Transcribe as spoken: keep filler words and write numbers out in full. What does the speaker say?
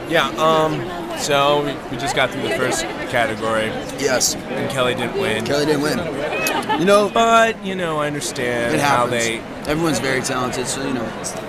Yeah, um, so we, we just got through the first category, Yes, and Kelly didn't win. Kelly didn't win. You know, But, you know, I understand it how happens. they... Everyone's very talented, so you know.